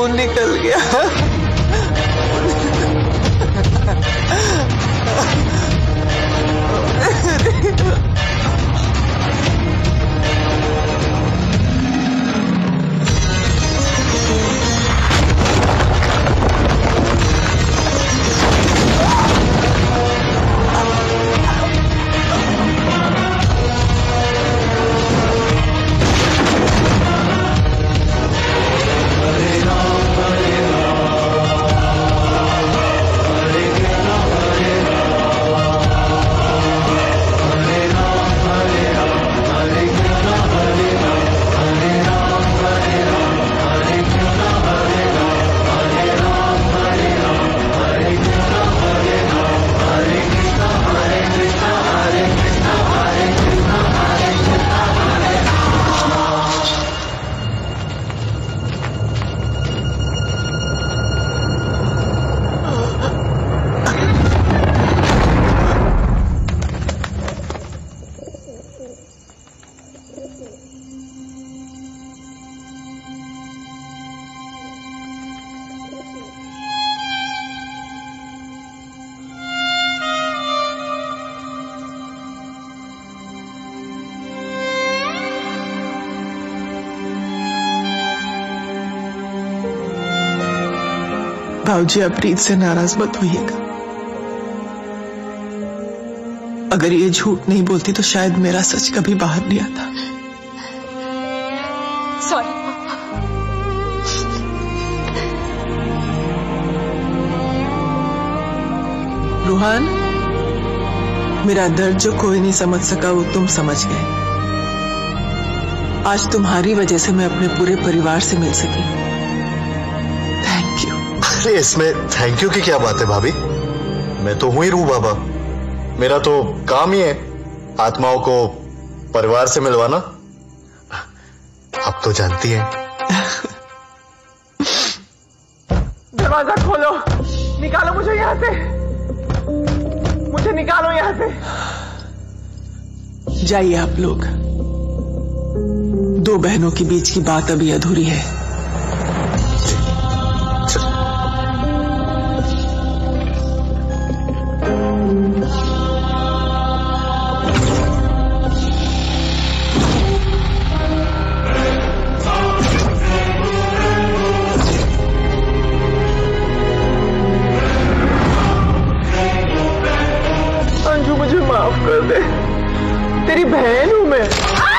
खून निकल गया। भाऊजी, आप प्रीत से नाराज मत होइएगा। अगर ये झूठ नहीं बोलती तो शायद मेरा सच कभी बाहर नहीं आता। सॉरी। रूहान, मेरा दर्द जो कोई नहीं समझ सका वो तुम समझ गए। आज तुम्हारी वजह से मैं अपने पूरे परिवार से मिल सकी। अरे इसमें थैंक यू की क्या बात है भाभी? मैं तो हूं ही रूह बाबा। मेरा तो काम ही है आत्माओं को परिवार से मिलवाना। आप तो जानती हैं। दरवाजा खोलो, निकालो मुझे यहाँ से, मुझे निकालो यहाँ से। जाइए आप लोग, दो बहनों के बीच की बात अभी अधूरी है। अंजू, मुझे माफ कर दे, तेरी बहन हूं मैं।